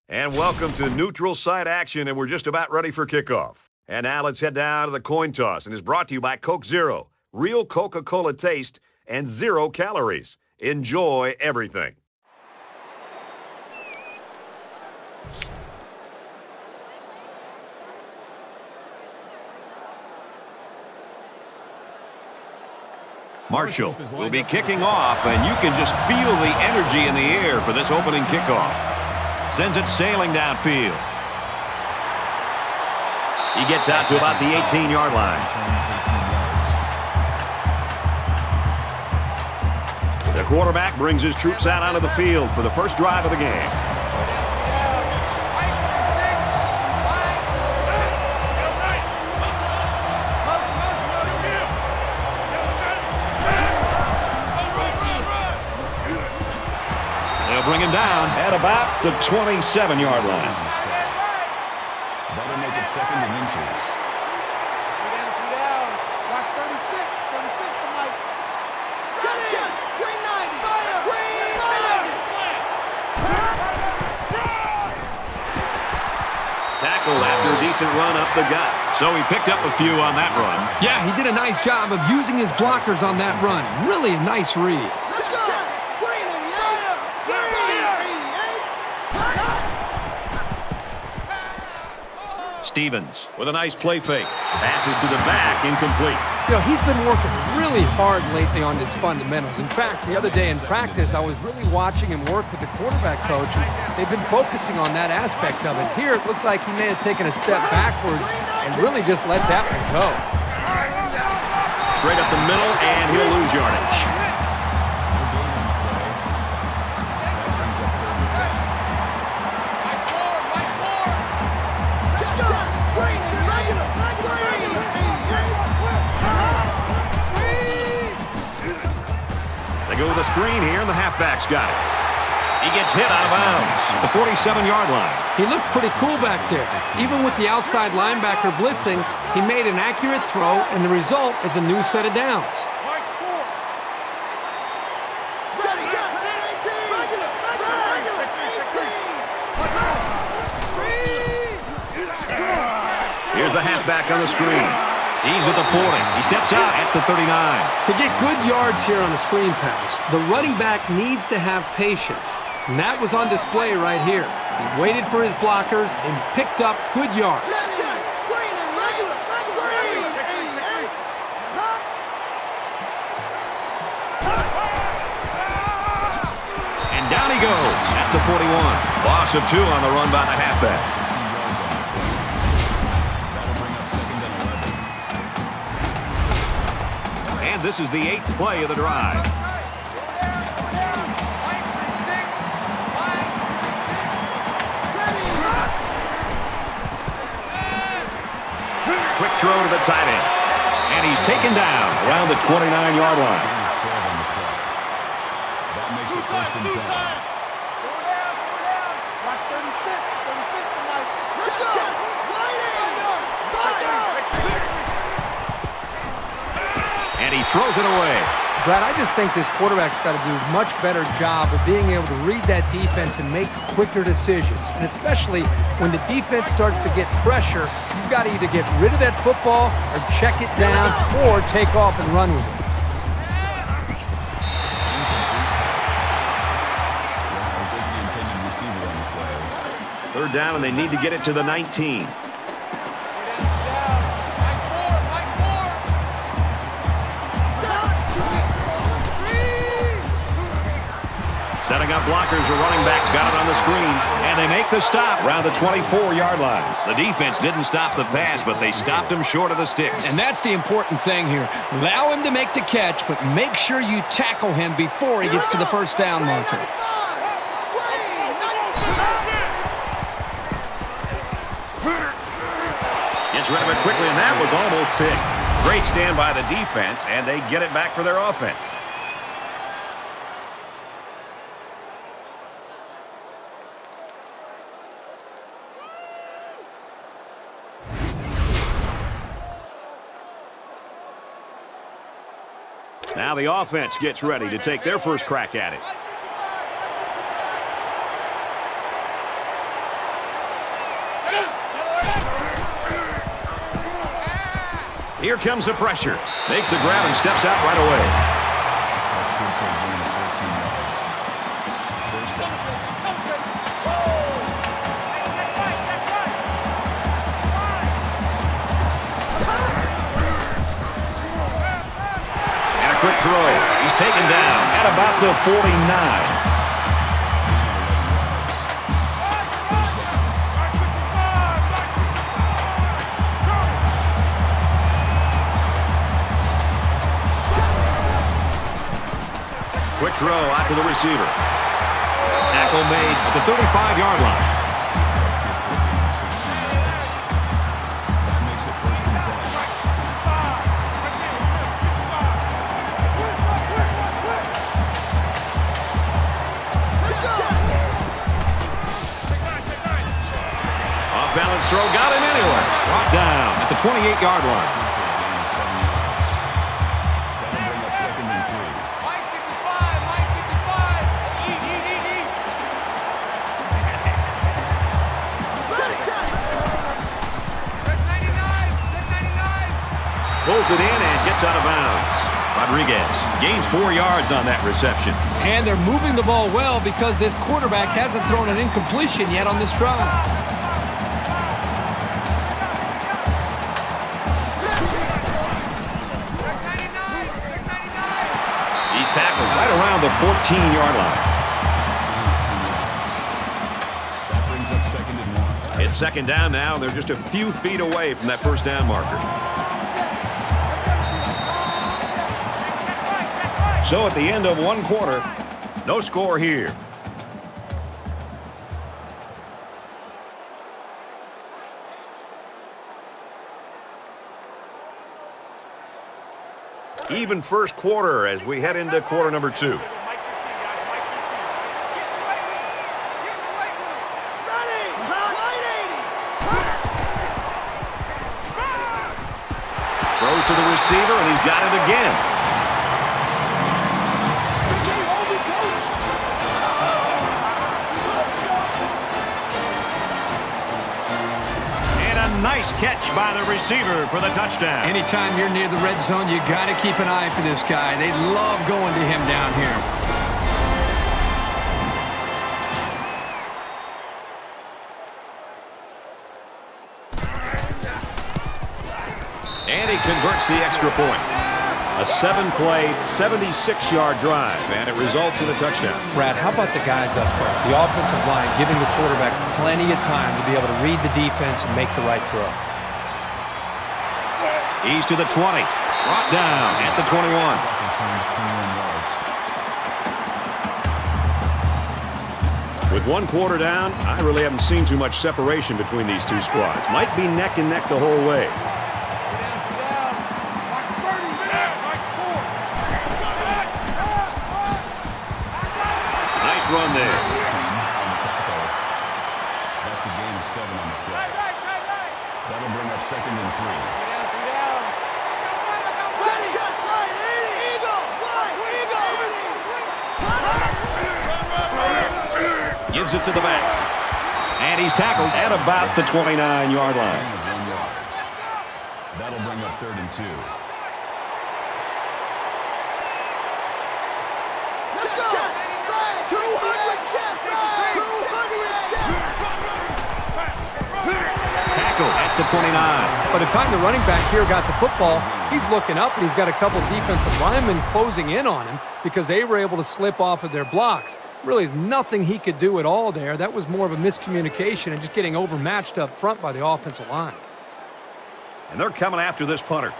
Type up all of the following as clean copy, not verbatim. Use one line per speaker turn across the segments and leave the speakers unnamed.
And welcome to neutral site action, and we're just about ready for kickoff. And now let's head down to the coin toss, and it's brought to you by Coke Zero. Real Coca-Cola taste and 0 calories. Enjoy everything. Marshall will be kicking off, and you can just feel the energy in the air for this opening kickoff. Sends it sailing downfield. He gets out to about the 18-yard line. The quarterback brings his troops out onto the field for the first drive of the game. Bring him down at about the 27-yard line.
Better make it second and inches.
Watch 36 tonight. Check. Green 9, fire. Green 9.
Tackled after a decent run up the gut. So he picked up a few on that run.
Yeah, he did a nice job of using his blockers on that run. Really a nice read.
Stevens with a nice play fake. Passes to the back, incomplete.
You know, he's been working really hard lately on his fundamentals. In fact, the other day in practice, I was really watching him work with the quarterback coach, and they've been focusing on that aspect of it. Here, it looked like he may have taken a step backwards and really just let that one go.
Straight up the middle, and he'll lose yardage. Go with a screen here, and the halfback's got it. He gets hit out of bounds at the 47-yard line.
He looked pretty cool back there. Even with the outside linebacker blitzing, he made an accurate throw, and the result is a new set of downs.
Here's the halfback on the screen. He's at the 40. He steps out at the 39.
To get good yards here on a screen pass, the running back needs to have patience. And that was on display right here. He waited for his blockers and picked up good yards.
And down he goes at the 41. Loss of 2 on the run by the halfback. This is the 8th play of the drive. Quick throw to the tight end. And he's taken down around the 29-yard line.
That makes it first and 10.
Watch 36 tonight.
And he throws it away.
Brad, I just think this quarterback's got to do a much better job of being able to read that defense and make quicker decisions. And especially when the defense starts to get pressure, you've got to either get rid of that football or check it down or take off and run with it.
Third down, and they need to get it to the 19. Setting up blockers, the running back's got it on the screen, and they make the stop around the 24-yard line. The defense didn't stop the pass, but they stopped him short of the sticks.
And that's the important thing here. Allow him to make the catch, but make sure you tackle him before he gets to the first down marker.
Gets rid of it quickly, and that was almost picked. Great stand by the defense, and they get it back for their offense. Now the offense gets ready to take their first crack at it. Here comes the pressure. Makes the grab and steps out right away.
That's good for a gain of 14 yards. First down.
And a quick throw. He's taken down at about the 49. Quick throw out to the receiver. Tackle made at the 35-yard line.
That makes it first and 10.
Off balance throw, got him anyway. Brought down at the 28-yard line.
That'll bring up second and 3.
Mike 55, Mike 55. Eat. Ready, check. 699.
Pulls it in and gets out of bounds. Rodriguez gains 4 yards on that reception.
And they're moving the ball well because this quarterback hasn't thrown an incompletion yet on this drive.
He's tackled right around the 14-yard line.
That brings up second and 1.
It's second down now, and they're just a few feet away from that first down marker. So at the end of one quarter, no score here. Even first quarter as we head into quarter number 2. Throws to the receiver, and he's got it again. And a nice catch by the receiver for the touchdown.
Anytime you're near the red zone, you got to keep an eye for this guy. They love going to him down here.
And he converts the extra point. A 7-play, 76-yard drive, and it results in a touchdown.
Brad, how about the guys up front? The offensive line giving the quarterback plenty of time to be able to read the defense and make the right throw.
He's to the 20. Brought down at the 21.
21 yards.
With one quarter down, I really haven't seen too much separation between these two squads. Might be neck and neck the whole way. Nice run there.
That's a gain of 7 on the play. That'll bring up second and 3.
Gives it to the back. And he's tackled at about the 29-yard line.
That'll bring up third and 2. Tackle at the 29.
By the time the running back here got the football, he's looking up and he's got a couple defensive linemen closing in on him because they were able to slip off of their blocks. Really is nothing he could do at all there. That was more of a miscommunication and just getting overmatched up front by the offensive line.
And they're coming after this punter.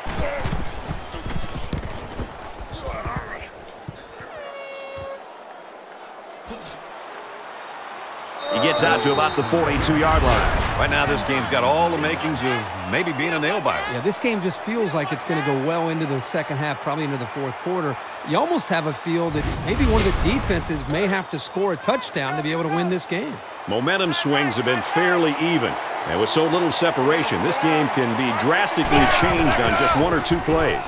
He gets out to about the 42-yard line. Right now, this game's got all the makings of maybe being a nail-biter.
Yeah, this game just feels like it's going to go well into the second half, probably into the fourth quarter. You almost have a feel that maybe one of the defenses may have to score a touchdown to be able to win this game.
Momentum swings have been fairly even. And with so little separation, this game can be drastically changed on just 1 or 2 plays.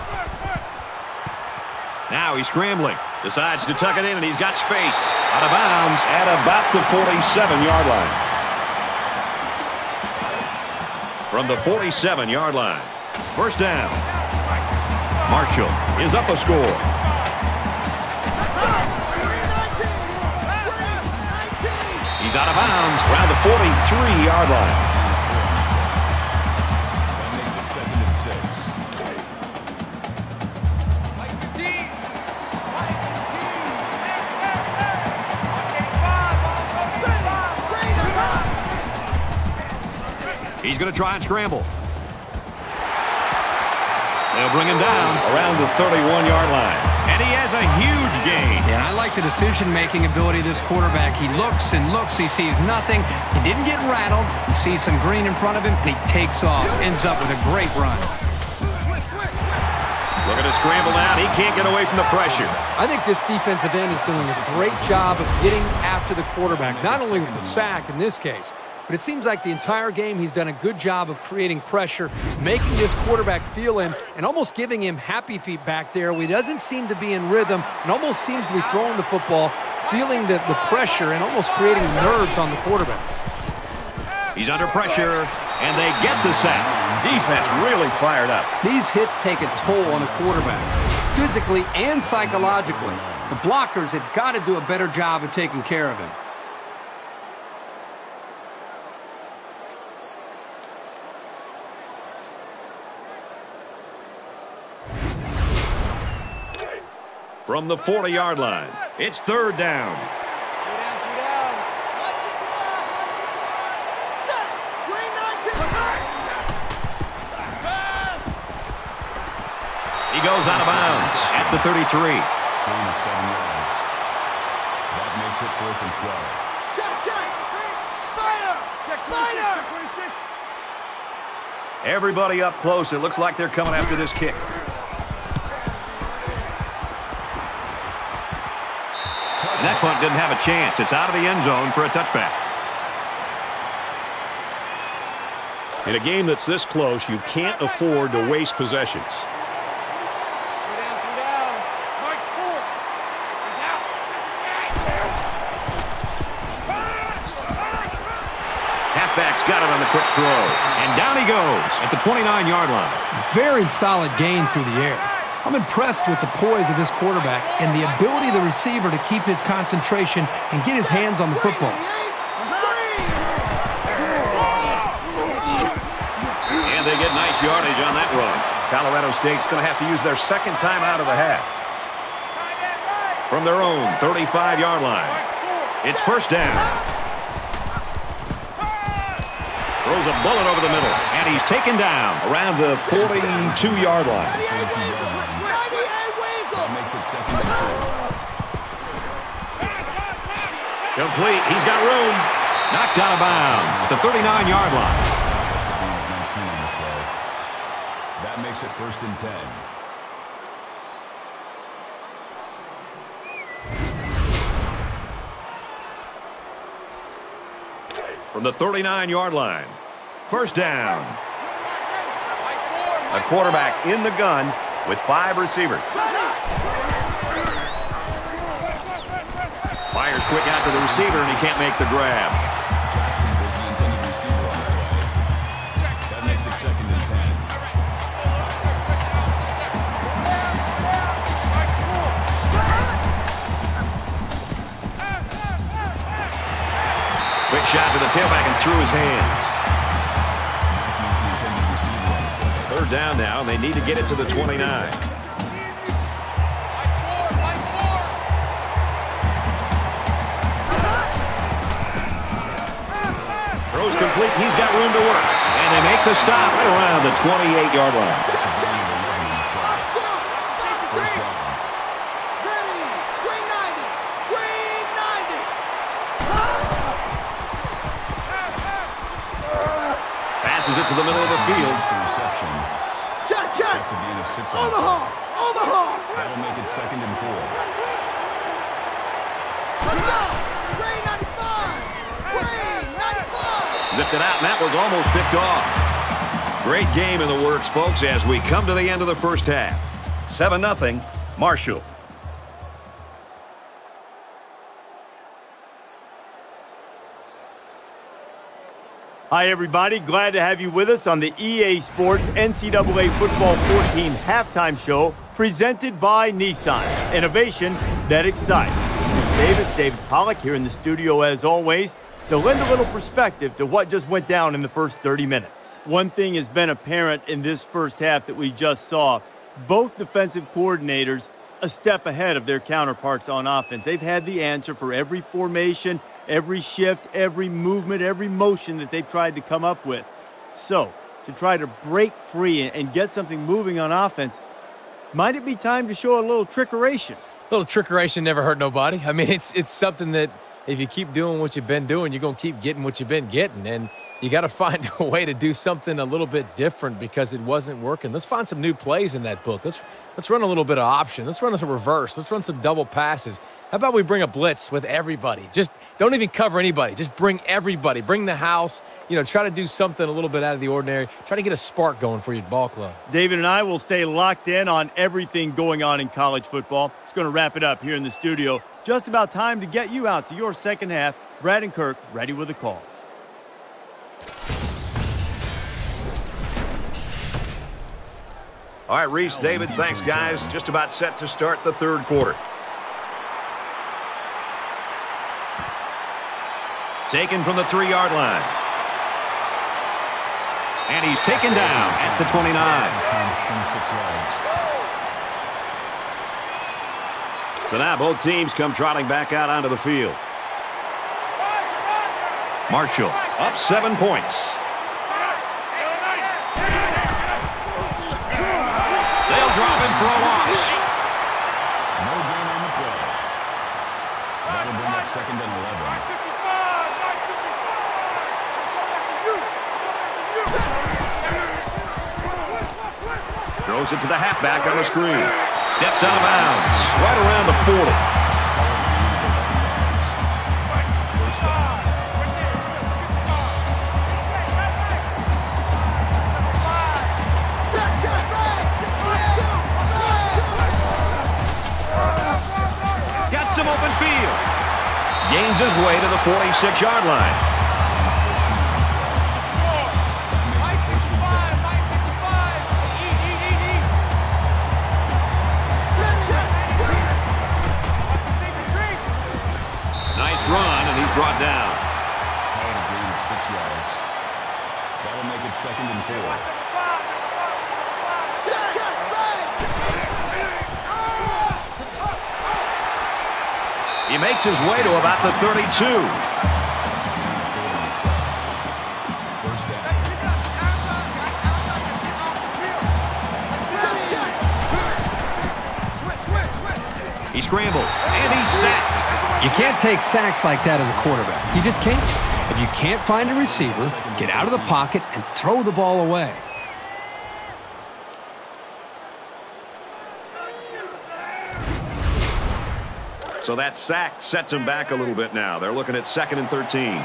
Now he's scrambling. Decides to tuck it in, and he's got space. Out of bounds at about the 47-yard line. From the 47-yard line, First down. Marshall is up a score. He's out of bounds around the 43-yard line.
That makes it 2nd and 6.
He's going to try and scramble. They'll bring him down around the 31-yard line. And he has a huge gain.
Yeah, I like the decision-making ability of this quarterback. He looks and looks. He sees nothing. He didn't get rattled. He sees some green in front of him, and he takes off. Ends up with a great run.
Look at his scramble now. He can't get away from the pressure.
I think this defensive end is doing a great job of getting after the quarterback, not only with the sack in this case, but it seems like the entire game he's done a good job of creating pressure, making this quarterback feel him, and almost giving him happy feet back there where he doesn't seem to be in rhythm and almost seems to be throwing the football, feeling the pressure and almost creating nerves on the quarterback.
He's under pressure, and they get the sack. Defense really fired up.
These hits take a toll on a quarterback, physically and psychologically. The blockers have got to do a better job of taking care of him.
From the 40-yard line, it's 3rd down. He goes out of bounds at the 33.
Gain of 7 yards. That makes it 4th and 12.
Check! Spider!
Everybody up close. It looks like they're coming after this kick. And that punt didn't have a chance. It's out of the end zone for a touchback. In a game that's this close, you can't afford to waste possessions. Halfback's got it on the quick throw. And down he goes at the 29-yard line.
Very solid gain through the air. I'm impressed with the poise of this quarterback and the ability of the receiver to keep his concentration and get his hands on the football.
And they get nice yardage on that run. Colorado State's going to have to use their second time out of the half. From their own 35-yard line, it's first down. Throws a bullet over the middle, and he's taken down around the 42-yard line.
That makes it 2nd and 2.
Complete. He's got room. Knocked out of bounds at the 39-yard line.
That's a gain of 19 on the play. That makes it 1st and 10.
From the 39-yard line, first down. A quarterback in the gun with 5 receivers. Fires quick out to the receiver, and he can't make the grab.
Jackson was the intended receiver on the play. That makes it 2nd and 10.
Quick shot to the tailback and through his hands.
Matthews the intended receiver on the play.
3rd down now, and they need to get it to the 29. Throws complete. He's got room to work. And they make the stop right around the 28-yard line.
That's a gain of 11 on the play. First down.
Passes it to the middle of the field.
That's the reception. That's a gain of 6 on the play. That'll make it 2nd and 4.
Zipped it out, and that was almost picked off. Great game in the works, folks, as we come to the end of the first half. 7-0, Marshall.
Hi, everybody. Glad to have you with us on the EA Sports NCAA Football 14 halftime show presented by Nissan. Innovation that excites. Chris Davis, David Pollack here in the studio as always to lend a little perspective to what just went down in the first 30 minutes. One thing has been apparent in this first half that we just saw. Both defensive coordinators a step ahead of their counterparts on offense. They've had the answer for every formation, every shift, every movement, every motion that they've tried to come up with. So, to try to break free and get something moving on offense, might it be time to show a little trickeration?
A little trickeration never hurt nobody. I mean, it's something that if you keep doing what you've been doing, you're going to keep getting what you've been getting. And you got to find a way to do something a little bit different because it wasn't working. Let's find some new plays in that book. Let's run a little bit of option. Let's run some reverse. Let's run some double passes. How about we bring a blitz with everybody? Just don't even cover anybody. Just bring everybody. Bring the house. Try to do something a little bit out of the ordinary. Try to get a spark going for your ball club.
David and I will stay locked in on everything going on in college football. It's going to wrap it up here in the studio. Just about time to get you out to your second half. Brad and Kirk ready with a call.
All right, Reese, David, thanks, guys. Just about set to start the third quarter. Taken from the 3-yard line. And he's taken down at the 29.
26 yards.
So now both teams come trotting back out onto the field. Marshall up 7 points. They'll drop him for a loss.
No gain on the play. That'll bring up 2nd and 11.
Throws it to the halfback on the screen. Steps out of bounds. Right around the 40. Got some open field. Gains his way to the 46-yard line. Brought down.
Called a gain of 6 yards. That'll make it 2nd and 4.
He makes his way to about the 32.
First down.
He scrambled, and he's sacked.
You can't take sacks like that as a quarterback. You just can't. If you can't find a receiver, get out of the pocket and throw the ball away.
So that sack sets him back a little bit now. They're looking at 2nd and 13.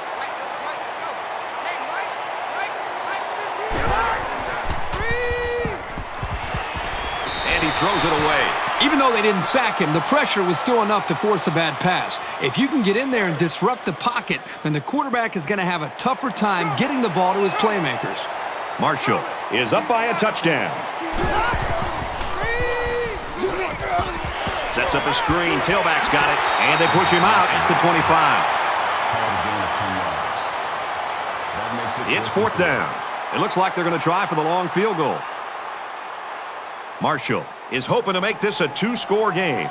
And he throws it away.
Even though they didn't sack him, the pressure was still enough to force a bad pass. If you can get in there and disrupt the pocket, then the quarterback is going to have a tougher time getting the ball to his playmakers.
Marshall is up by a touchdown. Sets up a screen. Tailback's got it, and they push him out at the 25.
Called a gain of 10 yards. That makes it
It's 4th down. It looks like they're going to try for the long field goal. Marshall is hoping to make this a 2-score game.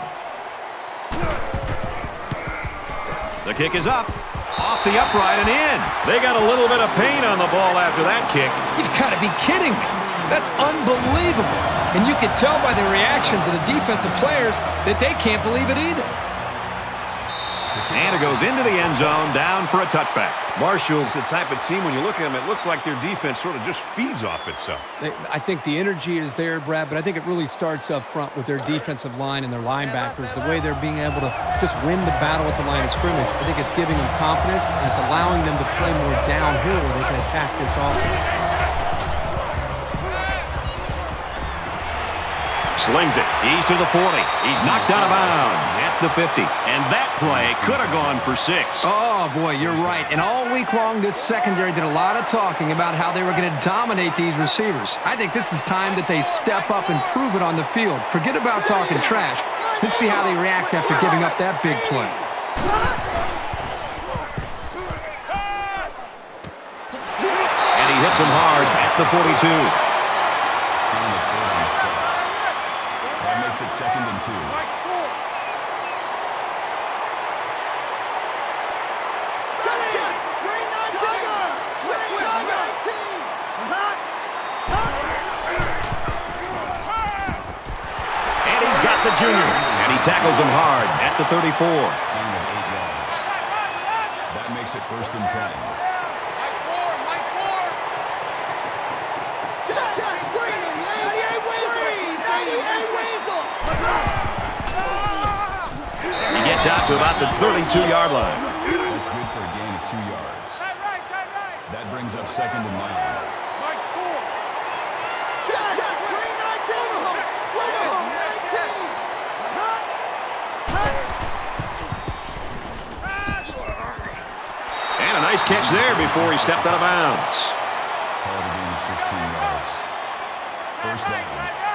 The kick is up, off the upright and in. They got a little bit of pain on the ball after that kick.
You've got to be kidding me. That's unbelievable. And you can tell by the reactions of the defensive players that they can't believe it either.
And it goes into the end zone, down for a touchback.
Marshall's the type of team, when you look at them, it looks like their defense sort of just feeds off itself.
I think the energy is there, Brad, but I think it really starts up front with their defensive line and their linebackers, the way they're being able to just win the battle at the line of scrimmage. I think it's giving them confidence, and it's allowing them to play more downhill where they can attack this offense.
Slings it. He's to the 40. He's knocked out of bounds at the 50. And that play could have gone for 6.
Oh, boy, you're right. And all week long, this secondary did a lot of talking about how they were going to dominate these receivers. I think this is time that they step up and prove it on the field. Forget about talking trash. Let's see how they react after giving up that big play.
And he hits him hard at the 42.
It's 2nd and 2.
And he's got the junior. And he tackles him hard at the 34.
8 yards. That makes it 1st and 10.
He gets out to about the 32-yard line.
That's good for a gain of 2 yards. That brings up 2nd and 9.
And a nice catch there before he stepped out of bounds.
Called a gain of 16 yards. 1st down.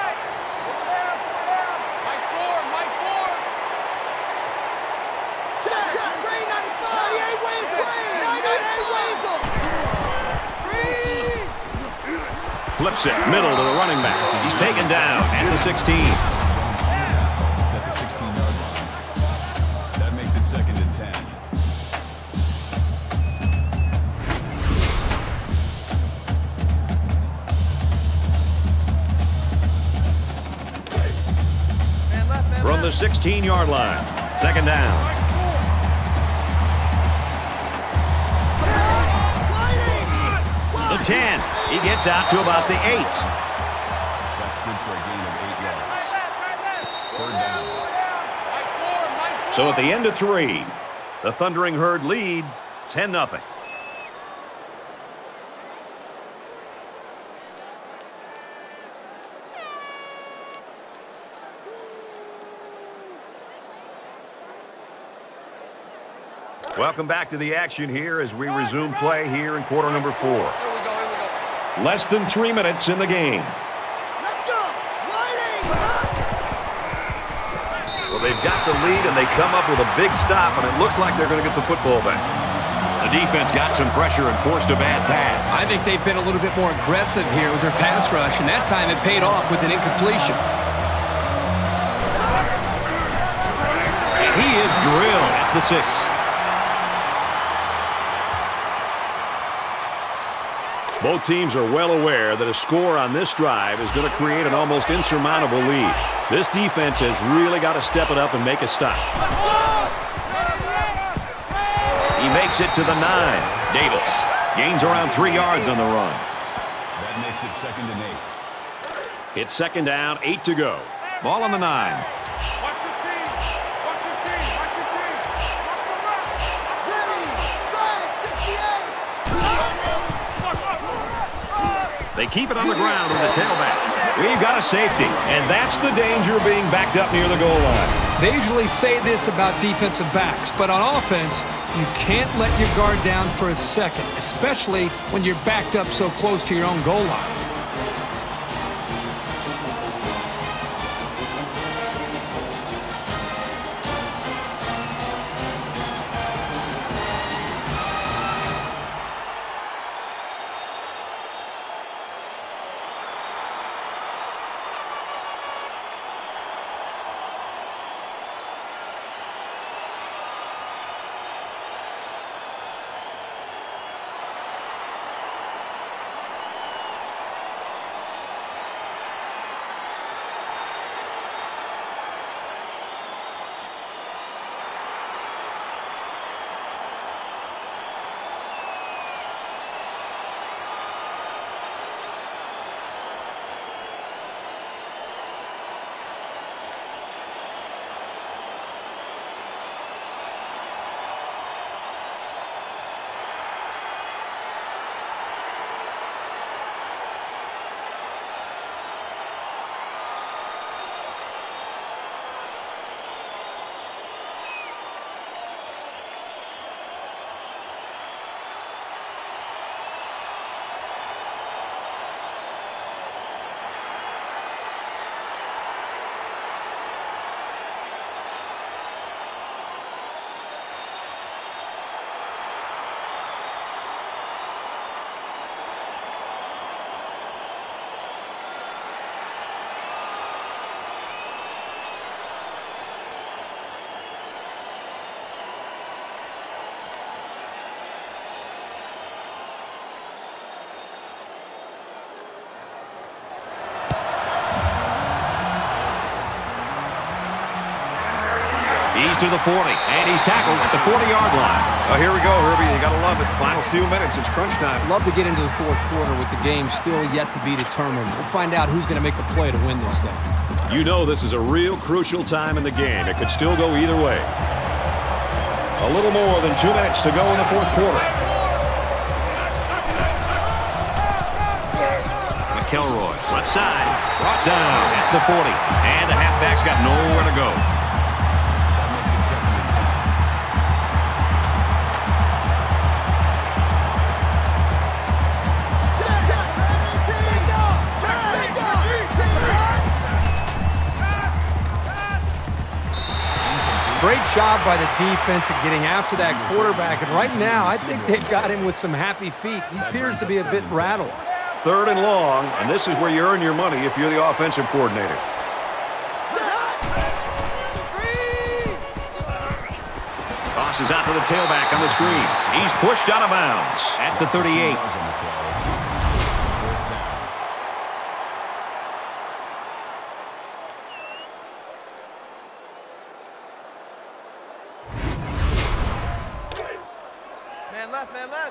Flips it, middle to the running back. He's taken down at the 16.
At the 16-yard line. That makes it 2nd and 10.
From the 16-yard line, 2nd down. The 10. He gets out to about the 8.
That's good for a gain of 8 yards. 3rd down.
So at the end of 3, the Thundering Herd lead 10-0. Welcome back to the action here as we resume play here in quarter number 4.
Here we go.
Less than 3 minutes in the game.
Let's go.
Well, they've got the lead, and they come up with a big stop, and it looks like they're going to get the football back. The defense got some pressure and forced a bad pass.
I think they've been a little bit more aggressive here with their pass rush, and that time it paid off with an incompletion.
And he is drilled at the 6. Both teams are well aware that a score on this drive is going to create an almost insurmountable lead. This defense has really got to step it up and make a stop. He makes it to the 9. Davis gains around 3 yards on the run.
That makes it 2nd and 8.
It's 2nd down, 8 to go. Ball on the 9. They keep it on the ground with the tailback. We've got a safety, and that's the danger being backed up near the goal line.
They usually say this about defensive backs, but on offense, you can't let your guard down for a second, especially when you're backed up so close to your own goal line.
Gets to the 40, and he's tackled at the 40-yard line.
Oh, here we go, Herbie. You got to love it. Final few minutes. It's crunch time.
Love to get into the fourth quarter with the game still yet to be determined. We'll find out who's going to make a play to win this thing.
You know this is a real crucial time in the game. It could still go either way. A little more than 2 minutes to go in the fourth quarter. McElroy, left side, brought down at the 40. And the halfback's got nowhere to go.
That makes it 2nd and 10.
Great job by the defense at getting after that quarterback. And right now, I think they've got him with some happy feet. He appears to be a bit rattled.
3rd and long, and this is where you earn your money if you're the offensive coordinator. Tosses out to the tailback on the screen. He's pushed out of bounds at the 38.
Man left, man left.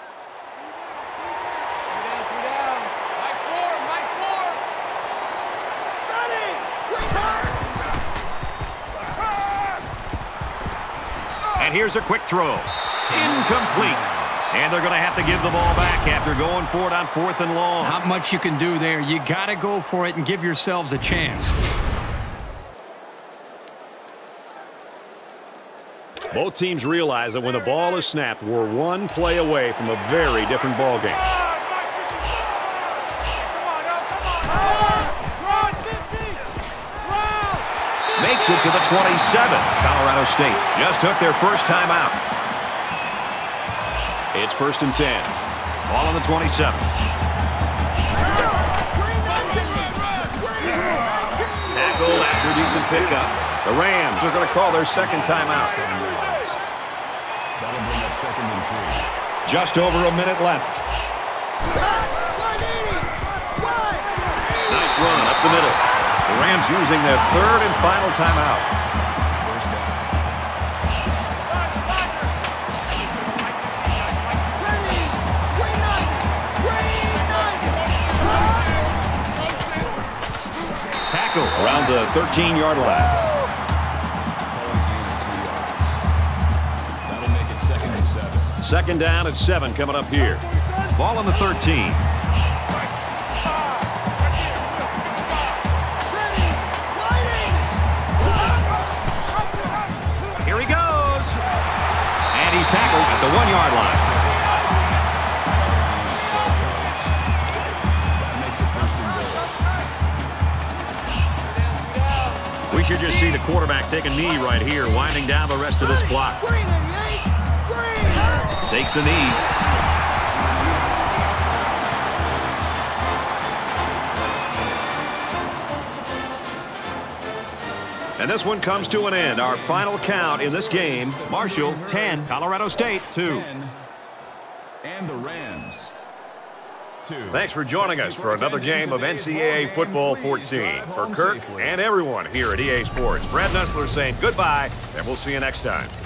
Two down. Mike four. Ready.
And here's a quick throw. Incomplete. And they're going to have to give the ball back after going for it on 4th and long.
Not much you can do there. You got to go for it and give yourselves a chance.
Both teams realize that when the ball is snapped, we're one play away from a very different ball game. Makes it to the 27. Colorado State just took their first time out. It's 1st and 10. Ball on the 27. Tackled after a decent pickup. The Rams are going to call their 2nd timeout.
That'll bring up 2nd and 3.
Just over a minute left. Nice run up the middle. The Rams using their 3rd and final timeout.
First down.
Tackle around the 13-yard line.
That'll make it 2nd and 7.
2nd down at 7 coming up here. Ball on the 13. Here he goes. And he's tackled at the 1-yard line.
That makes it 1st and goal.
We should just see the quarterback take a knee right here, winding down the rest of this clock. Takes a knee. And this one comes to an end. Our final count in this game, Marshall 10, Colorado State 2.
10. And the Rams 2.
Thanks for joining us for another game of NCAA Football 14. For Kirk and everyone here at EA Sports, Brad Nessler saying goodbye, and we'll see you next time.